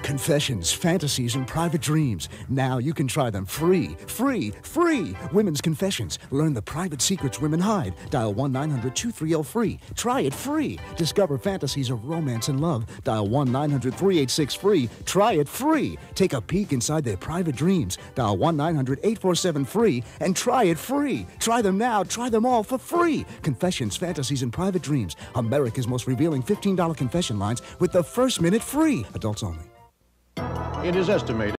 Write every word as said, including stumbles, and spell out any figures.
Confessions, fantasies, and private dreams. Now you can try them free, free, free. Women's Confessions. Learn the private secrets women hide. Dial one nine hundred two three zero free. Try it free. Discover fantasies of romance and love. Dial one nine hundred three eight six free. Try it free. Take a peek inside their private dreams. Dial one nine hundred eight four seven free and try it free. Try them now. Try them all for free. Confessions, fantasies, and private dreams. America's most revealing fifteen dollar confession lines with the first minute free. Adults only. It is estimated